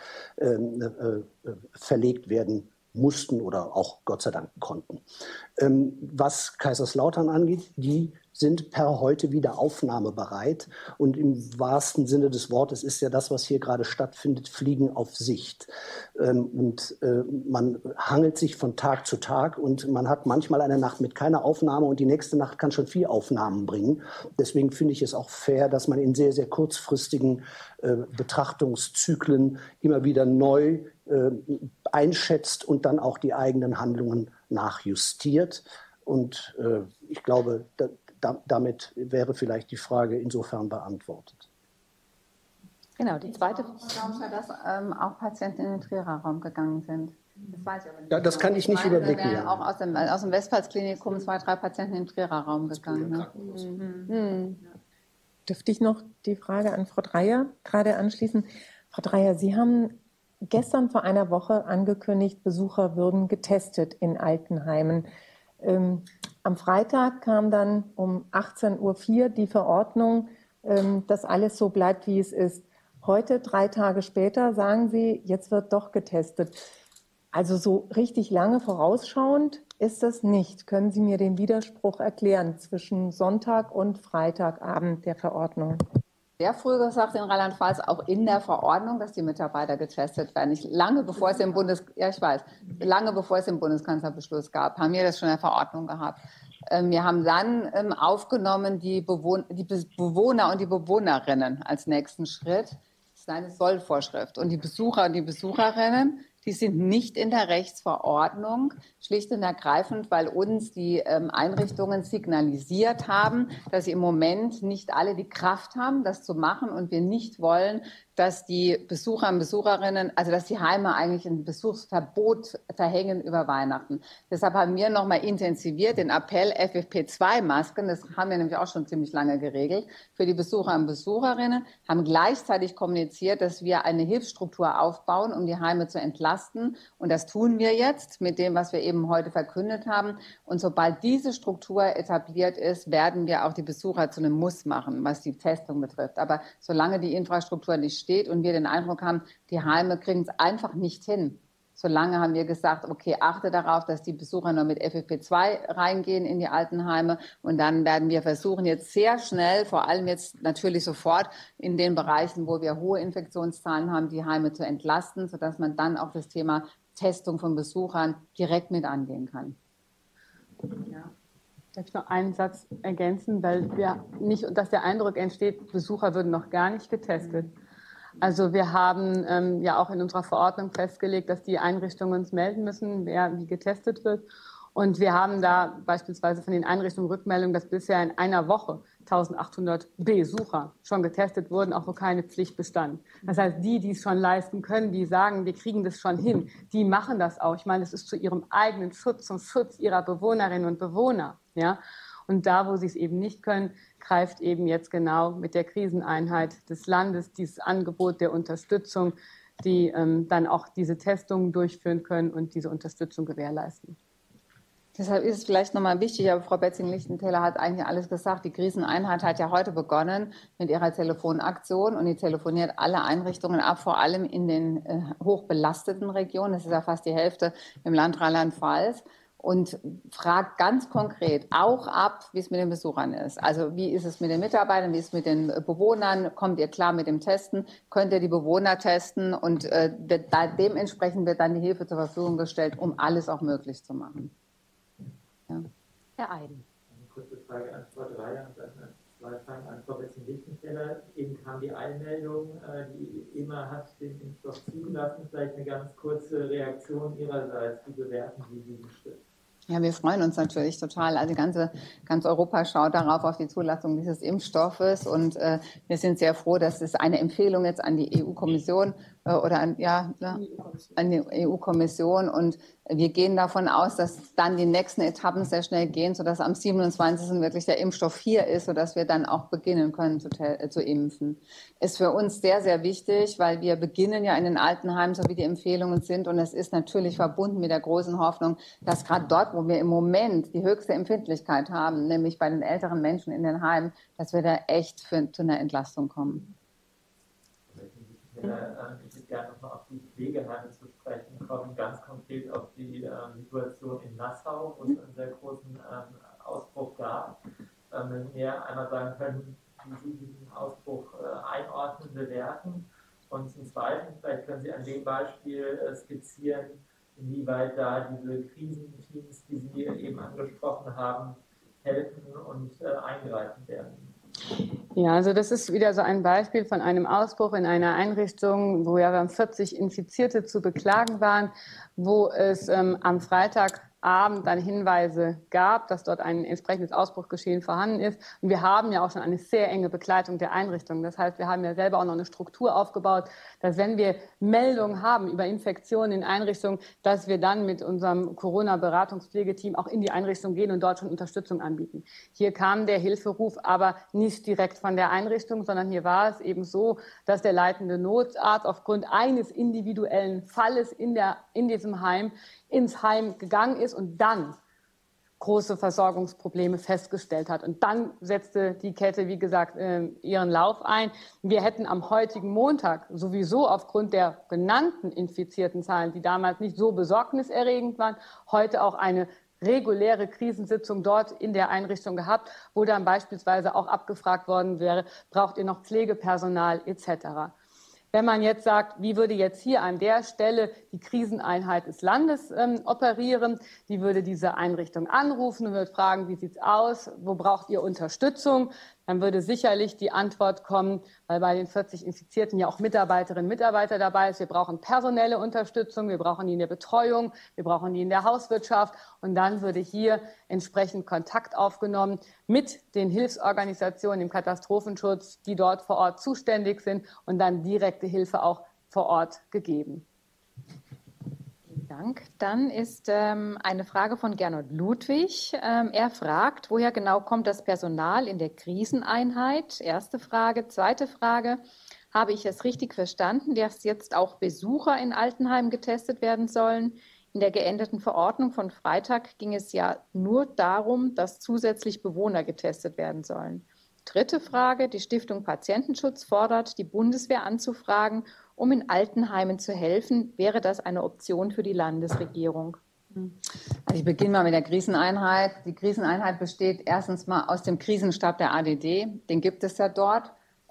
verlegt werden mussten oder auch Gott sei Dank konnten. Was Kaiserslautern angeht, die sind per heute wieder aufnahmebereit. Und im wahrsten Sinne des Wortes ist ja das, was hier gerade stattfindet, Fliegen auf Sicht. Man hangelt sich von Tag zu Tag und man hat manchmal eine Nacht mit keiner Aufnahme und die nächste Nacht kann schon 4 Aufnahmen bringen. Deswegen finde ich es auch fair, dass man in sehr, sehr kurzfristigen Betrachtungszyklen immer wieder neu einschätzt und dann auch die eigenen Handlungen nachjustiert. Und ich glaube, damit wäre vielleicht die Frage insofern beantwortet. Genau, die zweite Frage, dass auch Patienten in den Trierer Raum gegangen sind. Das weiß ich aber nicht. Ja, das kann ich nicht überblicken. Ja. Auch aus dem Westpfalz-Klinikum 2, 3 Patienten in den Trierer Raum gegangen. Ne? Dürfte ich noch die Frage an Frau Dreyer gerade anschließen? Frau Dreyer, Sie haben gestern vor einer Woche angekündigt, Besucher würden getestet in Altenheimen. Am Freitag kam dann um 18.04 Uhr die Verordnung, dass alles so bleibt, wie es ist. Heute, 3 Tage später, sagen Sie, jetzt wird doch getestet. Also so richtig lange vorausschauend ist das nicht. Können Sie mir den Widerspruch erklären zwischen Sonntag und Freitagabend der Verordnung? Sehr früh gesagt in Rheinland-Pfalz, auch in der Verordnung, dass die Mitarbeiter getestet werden. Lange bevor es den Bundeskanzlerbeschluss gab, haben wir das schon in der Verordnung gehabt. Wir haben dann aufgenommen die Bewohner und die Bewohnerinnen als nächsten Schritt. Das ist eine Sollvorschrift. Und die Besucher und die Besucherinnen, die sind nicht in der Rechtsverordnung, schlicht und ergreifend, weil uns die Einrichtungen signalisiert haben, dass sie im Moment nicht alle die Kraft haben, das zu machen und wir nicht wollen, dass die Besucher und Besucherinnen, also dass die Heime eigentlich ein Besuchsverbot verhängen über Weihnachten. Deshalb haben wir nochmal intensiviert den Appell FFP2-Masken, das haben wir nämlich auch schon ziemlich lange geregelt, für die Besucher und Besucherinnen, haben gleichzeitig kommuniziert, dass wir eine Hilfsstruktur aufbauen, um die Heime zu entlasten. Und das tun wir jetzt mit dem, was wir eben heute verkündet haben. Und sobald diese Struktur etabliert ist, werden wir auch die Besucher zu einem Muss machen, was die Testung betrifft. Aber solange die Infrastruktur nicht steht und wir den Eindruck haben, die Heime kriegen es einfach nicht hin. Solange haben wir gesagt, okay, achte darauf, dass die Besucher nur mit FFP2 reingehen in die Altenheime. Und dann werden wir versuchen, jetzt sehr schnell, vor allem jetzt natürlich sofort in den Bereichen, wo wir hohe Infektionszahlen haben, die Heime zu entlasten, sodass man dann auch das Thema Testung von Besuchern direkt mit angehen kann. Ja. Darf ich noch einen Satz ergänzen, weil wir nicht, dass der Eindruck entsteht, Besucher würden noch gar nicht getestet. Also wir haben ja auch in unserer Verordnung festgelegt, dass die Einrichtungen uns melden müssen, wer wie getestet wird. Und wir haben da beispielsweise von den Einrichtungen Rückmeldungen, dass bisher in einer Woche 1800 Besucher schon getestet wurden, auch wo keine Pflicht bestand. Das heißt, die es schon leisten können, die sagen, wir kriegen das schon hin, die machen das auch. Ich meine, es ist zu ihrem eigenen Schutz, zum Schutz ihrer Bewohnerinnen und Bewohner. Ja? Und da, wo sie es eben nicht können, greift eben jetzt genau mit der Kriseneinheit des Landes dieses Angebot der Unterstützung, die dann auch diese Testungen durchführen können und diese Unterstützung gewährleisten. Deshalb ist es vielleicht nochmal wichtig, aber Frau Betzing-Lichtentäler hat eigentlich alles gesagt. Die Kriseneinheit hat ja heute begonnen mit ihrer Telefonaktion und die telefoniert alle Einrichtungen ab, vor allem in den hochbelasteten Regionen. Das ist ja fast die Hälfte im Land Rheinland-Pfalz. Und fragt ganz konkret auch ab, wie es mit den Besuchern ist. Also wie ist es mit den Mitarbeitern, wie ist es mit den Bewohnern? Kommt ihr klar mit dem Testen? Könnt ihr die Bewohner testen? Und dementsprechend wird dann die Hilfe zur Verfügung gestellt, um alles auch möglich zu machen. Ja. Herr Eiden. Eine kurze Frage an Frau Dreyer und dann zwei Fragen an Frau Betzing-Lichtentäler. Eben kam die Einmeldung, die EMA hat den Impfstoff zugelassen. Vielleicht eine ganz kurze Reaktion Ihrerseits. Wie bewerten Sie diesen Schritt? Ja, wir freuen uns natürlich total. Also ganz Europa schaut darauf, auf die Zulassung dieses Impfstoffes. Und wir sind sehr froh, dass es eine Empfehlung jetzt an die EU-Kommission oder an die EU-Kommission. Und wir gehen davon aus, dass dann die nächsten Etappen sehr schnell gehen, sodass am 27. wirklich der Impfstoff hier ist, sodass wir dann auch beginnen können zu impfen. Ist für uns sehr, sehr wichtig, weil wir beginnen ja in den Altenheimen, so wie die Empfehlungen sind. Und es ist natürlich verbunden mit der großen Hoffnung, dass gerade dort, wo wir im Moment die höchste Empfindlichkeit haben, nämlich bei den älteren Menschen in den Heimen, dass wir da echt zu einer Entlastung kommen. Ich würde gerne noch mal auf die Pflegeheime zu sprechen kommen, ganz konkret auf die Situation in Nassau, wo es einen sehr großen Ausbruch gab. Wenn Sie mir einmal sagen können, wie Sie diesen Ausbruch einordnen, bewerten. Und zum Zweiten, vielleicht können Sie an dem Beispiel skizzieren, inwieweit da diese Krisenteams, die Sie eben angesprochen haben, helfen und eingreifen werden. Ja, also das ist wieder so ein Beispiel von einem Ausbruch in einer Einrichtung, wo ja 40 Infizierte zu beklagen waren, wo es am Freitagabend dann Hinweise gab, dass dort ein entsprechendes Ausbruchgeschehen vorhanden ist. Und wir haben ja auch schon eine sehr enge Begleitung der Einrichtung. Das heißt, wir haben ja selber auch noch eine Struktur aufgebaut, dass wenn wir Meldungen haben über Infektionen in Einrichtungen, dass wir dann mit unserem Corona-Beratungspflegeteam auch in die Einrichtung gehen und dort schon Unterstützung anbieten. Hier kam der Hilferuf aber nicht direkt von der Einrichtung, sondern hier war es eben so, dass der leitende Notarzt aufgrund eines individuellen Falles in diesem Heim ins Heim gegangen ist und dann große Versorgungsprobleme festgestellt hat. Und dann setzte die Kette, wie gesagt, ihren Lauf ein. Wir hätten am heutigen Montag sowieso aufgrund der genannten infizierten Zahlen, die damals nicht so besorgniserregend waren, heute auch eine reguläre Krisensitzung dort in der Einrichtung gehabt, wo dann beispielsweise auch abgefragt worden wäre, braucht ihr noch Pflegepersonal etc. Wenn man jetzt sagt, wie würde jetzt hier an der Stelle die Kriseneinheit des Landes operieren, die würde diese Einrichtung anrufen und würde fragen, wie sieht es aus, wo braucht ihr Unterstützung? Dann würde sicherlich die Antwort kommen, weil bei den 40 Infizierten ja auch Mitarbeiterinnen und Mitarbeiter dabei ist, wir brauchen personelle Unterstützung, wir brauchen die in der Betreuung, wir brauchen die in der Hauswirtschaft. Und dann würde hier entsprechend Kontakt aufgenommen mit den Hilfsorganisationen im Katastrophenschutz, die dort vor Ort zuständig sind, und dann direkte Hilfe auch vor Ort gegeben. Dank. Dann ist eine Frage von Gernot Ludwig. Er fragt, woher genau kommt das Personal in der Kriseneinheit? Erste Frage. Zweite Frage, habe ich es richtig verstanden, dass jetzt auch Besucher in Altenheimen getestet werden sollen? In der geänderten Verordnung von Freitag ging es ja nur darum, dass zusätzlich Bewohner getestet werden sollen. Dritte Frage, die Stiftung Patientenschutz fordert, die Bundeswehr anzufragen, um in Altenheimen zu helfen. Wäre das eine Option für die Landesregierung? Also ich beginne mal mit der Kriseneinheit. Die Kriseneinheit besteht erstens mal aus dem Krisenstab der ADD. Den gibt es ja dort.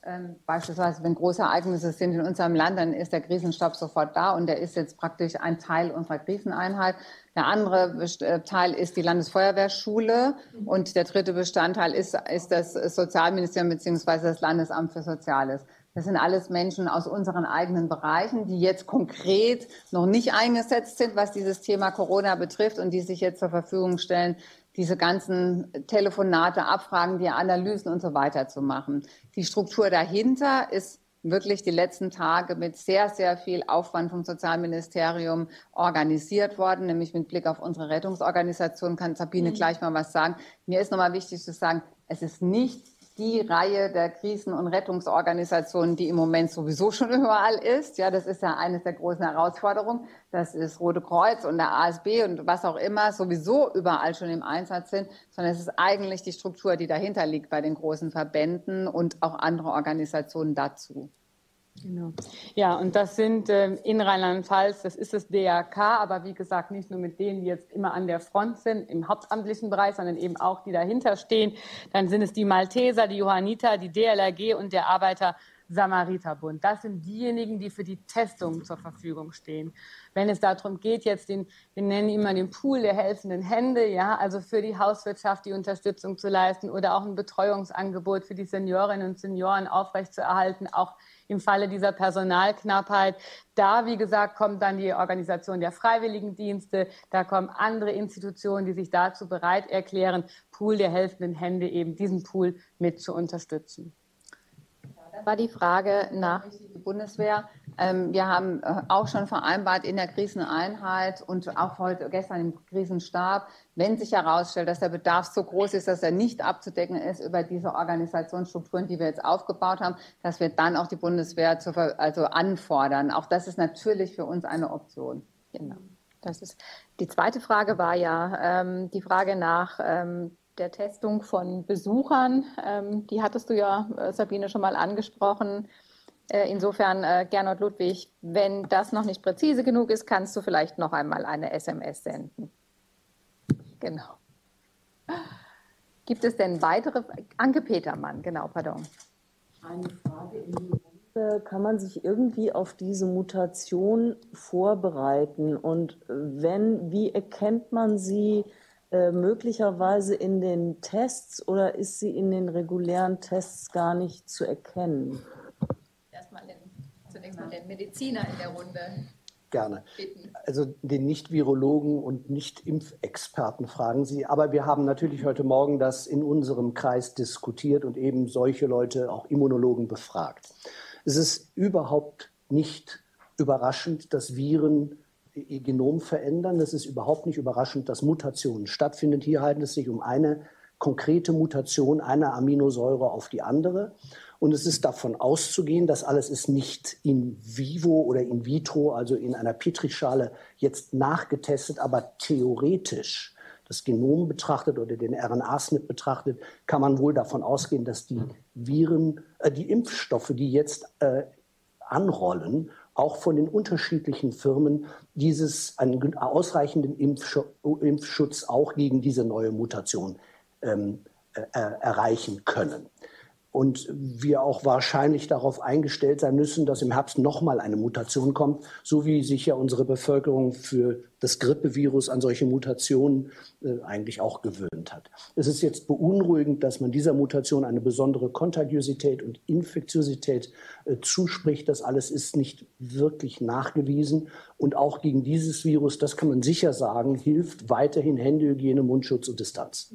Beispielsweise, wenn große Ereignisse sind in unserem Land, dann ist der Krisenstab sofort da und der ist jetzt praktisch ein Teil unserer Kriseneinheit. Der andere Teil ist die Landesfeuerwehrschule und der dritte Bestandteil ist das Sozialministerium bzw. das Landesamt für Soziales. Das sind alles Menschen aus unseren eigenen Bereichen, die jetzt konkret noch nicht eingesetzt sind, was dieses Thema Corona betrifft und die sich jetzt zur Verfügung stellen, diese ganzen Telefonate, Abfragen, die Analysen und so weiter zu machen. Die Struktur dahinter ist wirklich die letzten Tage mit sehr, sehr viel Aufwand vom Sozialministerium organisiert worden, nämlich mit Blick auf unsere Rettungsorganisation. Kann Sabine gleich mal was sagen. Mir ist nochmal wichtig zu sagen, es ist nicht die Reihe der Krisen- und Rettungsorganisationen, die im Moment sowieso schon überall ist. Ja, das ist ja eines der großen Herausforderungen. Das ist Rote Kreuz und der ASB und was auch immer sowieso überall schon im Einsatz sind, sondern es ist eigentlich die Struktur, die dahinter liegt bei den großen Verbänden und auch andere Organisationen dazu. Genau. Ja, und das sind in Rheinland-Pfalz, das ist das DRK, aber wie gesagt, nicht nur mit denen, die jetzt immer an der Front sind, im hauptamtlichen Bereich, sondern eben auch die dahinter stehen. Dann sind es die Malteser, die Johanniter, die DLRG und der Arbeiter-Samariter-Bund. Das sind diejenigen, die für die Testung zur Verfügung stehen. Wenn es darum geht, jetzt wir nennen immer den Pool der helfenden Hände, ja, also für die Hauswirtschaft die Unterstützung zu leisten oder auch ein Betreuungsangebot für die Seniorinnen und Senioren aufrechtzuerhalten, auch im Falle dieser Personalknappheit. Da, wie gesagt, kommt dann die Organisation der Freiwilligendienste, da kommen andere Institutionen, die sich dazu bereit erklären, Pool der helfenden Hände, eben diesen Pool mit zu unterstützen. Da war die Frage nach die Bundeswehr. Wir haben auch schon vereinbart in der Kriseneinheit und auch gestern im Krisenstab, wenn sich herausstellt, dass der Bedarf so groß ist, dass er nicht abzudecken ist über diese Organisationsstrukturen, die wir jetzt aufgebaut haben, dass wir dann auch die Bundeswehr anfordern. Auch das ist natürlich für uns eine Option. Genau. Die zweite Frage war ja die Frage nach der Testung von Besuchern. Die hattest du ja, Sabine, schon mal angesprochen. Insofern, Gernot Ludwig, wenn das noch nicht präzise genug ist, kannst du vielleicht noch einmal eine SMS senden. Genau. Gibt es denn weitere? Anke Petermann, genau, pardon. Eine Frage in die Runde. Kann man sich irgendwie auf diese Mutation vorbereiten? Und wenn, wie erkennt man sie möglicherweise in den Tests oder ist sie in den regulären Tests gar nicht zu erkennen? Zunächst mal den Mediziner in der Runde. Gerne. Bitten. Also den Nicht-Virologen und Nicht-Impfexperten fragen Sie. Aber wir haben natürlich heute Morgen das in unserem Kreis diskutiert und eben solche Leute, auch Immunologen, befragt. Es ist überhaupt nicht überraschend, dass Viren ihr Genom verändern. Es ist überhaupt nicht überraschend, dass Mutationen stattfinden. Hier handelt es sich um eine konkrete Mutation einer Aminosäure auf die andere. Und es ist davon auszugehen, das alles ist nicht in vivo oder in vitro, also in einer Petrischale jetzt nachgetestet, aber theoretisch das Genom betrachtet oder den RNA-Snip betrachtet, kann man wohl davon ausgehen, dass die Viren, die Impfstoffe, die jetzt anrollen, auch von den unterschiedlichen Firmen einen ausreichenden Impfschutz auch gegen diese neue Mutation erreichen können. Und wir auch wahrscheinlich darauf eingestellt sein müssen, dass im Herbst nochmal eine Mutation kommt, so wie sich ja unsere Bevölkerung für das Grippevirus an solche Mutationen eigentlich auch gewöhnt hat. Es ist jetzt beunruhigend, dass man dieser Mutation eine besondere Kontagiosität und Infektiosität zuspricht. Das alles ist nicht wirklich nachgewiesen. Und auch gegen dieses Virus, das kann man sicher sagen, hilft weiterhin Händehygiene, Mundschutz und Distanz.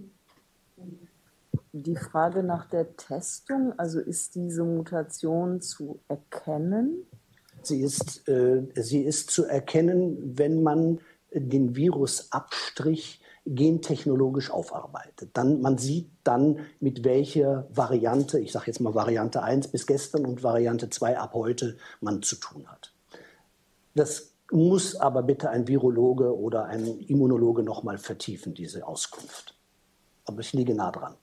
Die Frage nach der Testung, also ist diese Mutation zu erkennen? Sie ist zu erkennen, wenn man den Virusabstrich gentechnologisch aufarbeitet. Man sieht dann, mit welcher Variante, ich sage jetzt mal Variante 1 bis gestern und Variante 2 ab heute, man zu tun hat. Das muss aber bitte ein Virologe oder ein Immunologe noch mal vertiefen, diese Auskunft. Aber ich liege nah dran.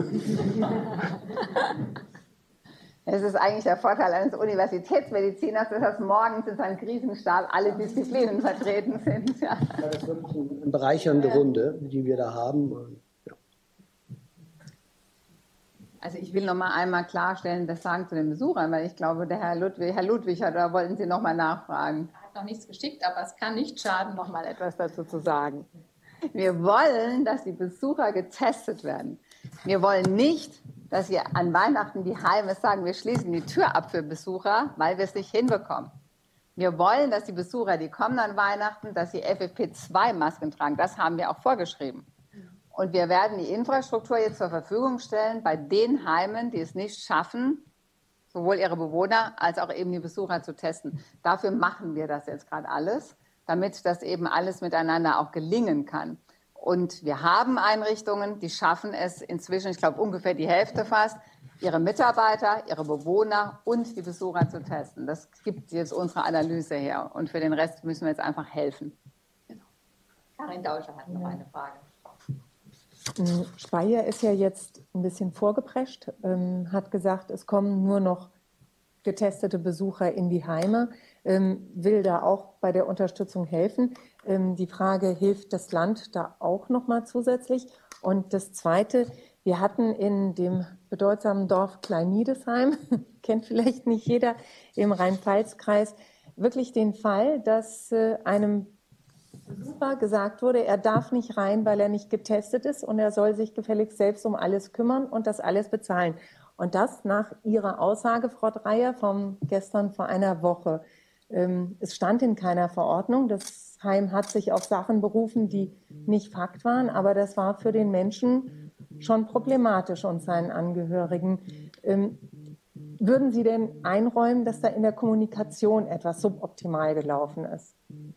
Es ist eigentlich der Vorteil eines Universitätsmediziners, dass morgens in seinem Krisenstab alle Disziplinen vertreten sind. Ja. Ja, das ist wirklich eine bereichernde Runde, die wir da haben. Ja. Also ich will noch mal einmal klarstellen, das sagen zu den Besuchern, weil ich glaube, der Herr Ludwig hat, oder wollten Sie noch mal nachfragen? Er hat noch nichts geschickt, aber es kann nicht schaden, noch mal etwas dazu zu sagen. Wir wollen, dass die Besucher getestet werden. Wir wollen nicht, dass wir an Weihnachten die Heime sagen, wir schließen die Tür ab für Besucher, weil wir es nicht hinbekommen. Wir wollen, dass die Besucher, die kommen an Weihnachten, dass sie FFP2-Masken tragen. Das haben wir auch vorgeschrieben. Und wir werden die Infrastruktur jetzt zur Verfügung stellen bei den Heimen, die es nicht schaffen, sowohl ihre Bewohner als auch eben die Besucher zu testen. Dafür machen wir das jetzt gerade alles, damit das eben alles miteinander auch gelingen kann. Und wir haben Einrichtungen, die schaffen es inzwischen, ich glaube ungefähr die Hälfte fast, ihre Mitarbeiter, ihre Bewohner und die Besucher zu testen. Das gibt jetzt unsere Analyse her. Und für den Rest müssen wir jetzt einfach helfen. Genau. Karin Dauscher hat noch eine Frage. Speyer ist ja jetzt ein bisschen vorgeprescht, hat gesagt, es kommen nur noch getestete Besucher in die Heime, will da auch bei der Unterstützung helfen. Die Frage, hilft das Land da auch noch mal zusätzlich? Und das Zweite, wir hatten in dem bedeutsamen Dorf Klein-Niedesheim, kennt vielleicht nicht jeder, im Rhein-Pfalz-Kreis, wirklich den Fall, dass einem Besucher gesagt wurde, er darf nicht rein, weil er nicht getestet ist und er soll sich gefälligst selbst um alles kümmern und das alles bezahlen. Und das nach Ihrer Aussage, Frau Dreyer, von gestern vor einer Woche. Es stand in keiner Verordnung. Das Heim hat sich auf Sachen berufen, die nicht Fakt waren, aber das war für den Menschen schon problematisch und seinen Angehörigen. Würden Sie denn einräumen, dass da in der Kommunikation etwas suboptimal gelaufen ist?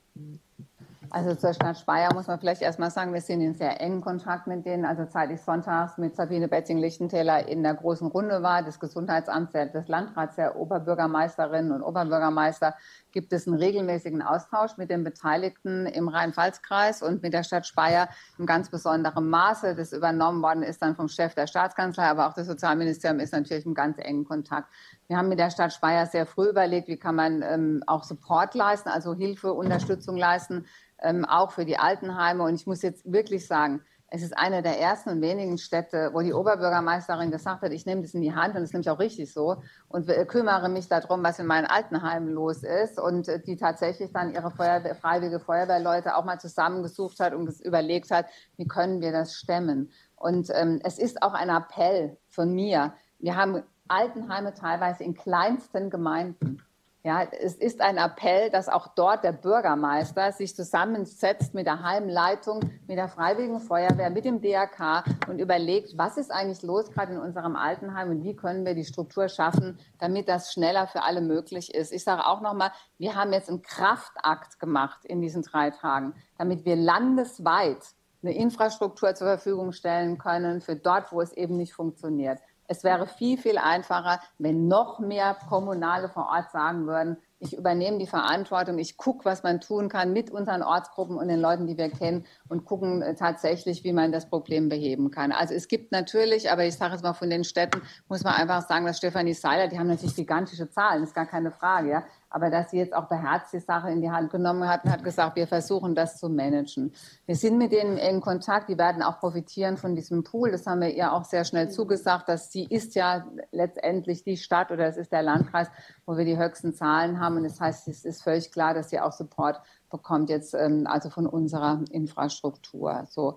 Also zur Stadt Speyer muss man vielleicht erstmal sagen, wir sind in sehr engen Kontakt mit denen. Also seit ich sonntags mit Sabine Betzing-Lichtentäler in der großen Runde war, des Gesundheitsamts, des Landrats, der Oberbürgermeisterinnen und Oberbürgermeister, gibt es einen regelmäßigen Austausch mit den Beteiligten im Rhein-Pfalz-Kreis und mit der Stadt Speyer in ganz besonderem Maße. Das übernommen worden ist dann vom Chef der Staatskanzlei, aber auch das Sozialministerium ist natürlich im ganz engen Kontakt. Wir haben mit der Stadt Speyer sehr früh überlegt, wie kann man auch Support leisten, also Hilfe, Unterstützung leisten, auch für die Altenheime. Und ich muss jetzt wirklich sagen, es ist eine der ersten und wenigen Städte, wo die Oberbürgermeisterin gesagt hat, ich nehme das in die Hand und das nehme ich auch richtig so und kümmere mich darum, was in meinen Altenheimen los ist. Und die tatsächlich dann ihre freiwillige Feuerwehrleute auch mal zusammengesucht hat und überlegt hat, wie können wir das stemmen. Und es ist auch ein Appell von mir. Wir haben Altenheime teilweise in kleinsten Gemeinden. Ja, es ist ein Appell, dass auch dort der Bürgermeister sich zusammensetzt mit der Heimleitung, mit der Freiwilligen Feuerwehr, mit dem DRK und überlegt, was ist eigentlich los gerade in unserem Altenheim und wie können wir die Struktur schaffen, damit das schneller für alle möglich ist. Ich sage auch nochmal, wir haben jetzt einen Kraftakt gemacht in diesen 3 Tagen, damit wir landesweit eine Infrastruktur zur Verfügung stellen können für dort, wo es eben nicht funktioniert. Es wäre viel, viel einfacher, wenn noch mehr Kommunale vor Ort sagen würden, ich übernehme die Verantwortung, ich gucke, was man tun kann mit unseren Ortsgruppen und den Leuten, die wir kennen und gucken tatsächlich, wie man das Problem beheben kann. Also es gibt natürlich, aber ich sage es mal von den Städten, muss man einfach sagen, dass Stefanie Seiler, die haben natürlich gigantische Zahlen, ist gar keine Frage, ja. Aber dass sie jetzt auch beherzt die Sache in die Hand genommen hat und hat gesagt, wir versuchen das zu managen. Wir sind mit denen in Kontakt, die werden auch profitieren von diesem Pool. Das haben wir ihr auch sehr schnell zugesagt, dass sie ist ja letztendlich die Stadt oder es ist der Landkreis, wo wir die höchsten Zahlen haben. Und das heißt, es ist völlig klar, dass sie auch Support bekommt jetzt also von unserer Infrastruktur. So,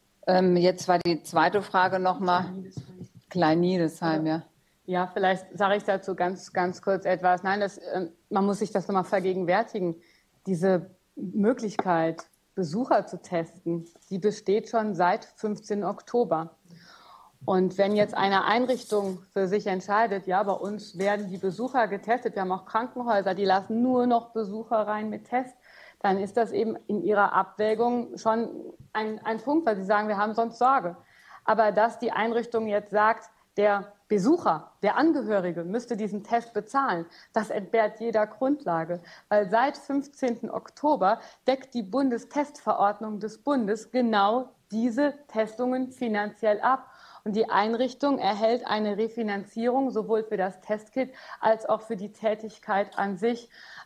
jetzt war die zweite Frage nochmal. Klein-Niedesheim, ja. Ja, vielleicht sage ich dazu ganz kurz etwas. Nein, man muss sich das nochmal vergegenwärtigen. Diese Möglichkeit, Besucher zu testen, die besteht schon seit 15. Oktober. Und wenn jetzt eine Einrichtung für sich entscheidet, ja, bei uns werden die Besucher getestet, wir haben auch Krankenhäuser, die lassen nur noch Besucher rein mit Test, dann ist das eben in ihrer Abwägung schon ein Punkt, weil sie sagen, wir haben sonst Sorge. Aber dass die Einrichtung jetzt sagt, der Besucher, der Angehörige müsste diesen Test bezahlen. Das entbehrt jeder Grundlage, weil seit 15. Oktober deckt die Bundestestverordnung des Bundes genau diese Testungen finanziell ab. Und die Einrichtung erhält eine Refinanzierung sowohl für das Testkit als auch für die Tätigkeit an sich.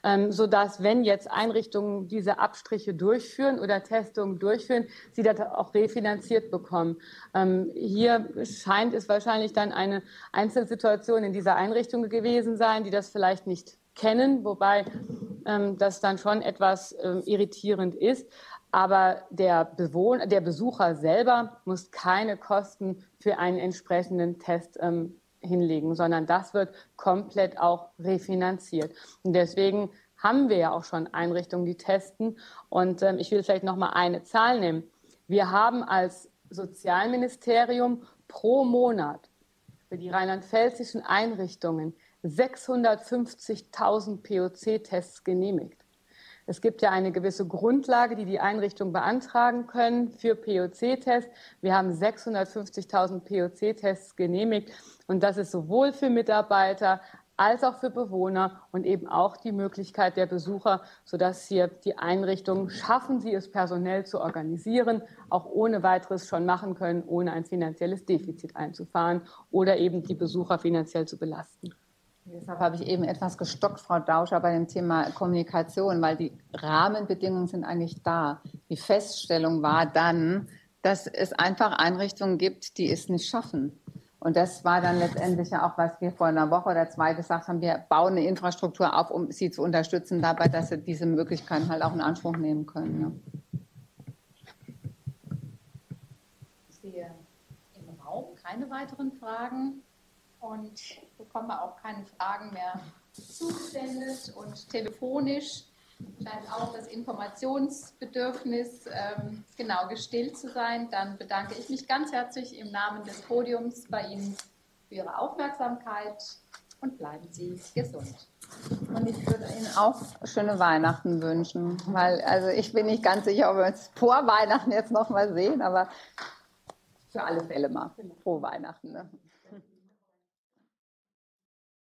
sodass, wenn jetzt Einrichtungen diese Abstriche durchführen oder Testungen durchführen, sie das auch refinanziert bekommen. Hier scheint es wahrscheinlich dann eine Einzelsituation in dieser Einrichtung gewesen sein, die das vielleicht nicht kennen, wobei das dann schon etwas irritierend ist. Aber der Besucher selber muss keine Kosten für einen entsprechenden Test hinlegen, sondern das wird komplett auch refinanziert. Und deswegen haben wir ja auch schon Einrichtungen, die testen. Und ich will vielleicht noch mal eine Zahl nehmen. Wir haben als Sozialministerium pro Monat für die rheinland-pfälzischen Einrichtungen 650.000 POC-Tests genehmigt. Es gibt ja eine gewisse Grundlage, die die Einrichtungen beantragen können für POC-Tests. Wir haben 650.000 POC-Tests genehmigt und das ist sowohl für Mitarbeiter als auch für Bewohner und eben auch die Möglichkeit der Besucher, sodass hier die Einrichtungen schaffen, sie es personell zu organisieren, auch ohne weiteres schon machen können, ohne ein finanzielles Defizit einzufahren oder eben die Besucher finanziell zu belasten. Deshalb habe ich eben etwas gestockt, Frau Dauscher, bei dem Thema Kommunikation, weil die Rahmenbedingungen sind eigentlich da. Die Feststellung war dann, dass es einfach Einrichtungen gibt, die es nicht schaffen. Und das war dann letztendlich ja auch, was wir vor einer Woche oder zwei gesagt haben, wir bauen eine Infrastruktur auf, um sie zu unterstützen dabei, dass sie diese Möglichkeiten halt auch in Anspruch nehmen können. Ja. Ich sehe im Raum keine weiteren Fragen. Und bekomme auch keine Fragen mehr zugesendet und telefonisch scheint auch das Informationsbedürfnis gestillt zu sein. Dann bedanke ich mich ganz herzlich im Namen des Podiums bei Ihnen für Ihre Aufmerksamkeit und bleiben Sie gesund. Und ich würde Ihnen auch schöne Weihnachten wünschen, weil also ich bin nicht ganz sicher, ob wir uns vor Weihnachten jetzt noch mal sehen, aber für alle Fälle mal frohe Weihnachten. Ne?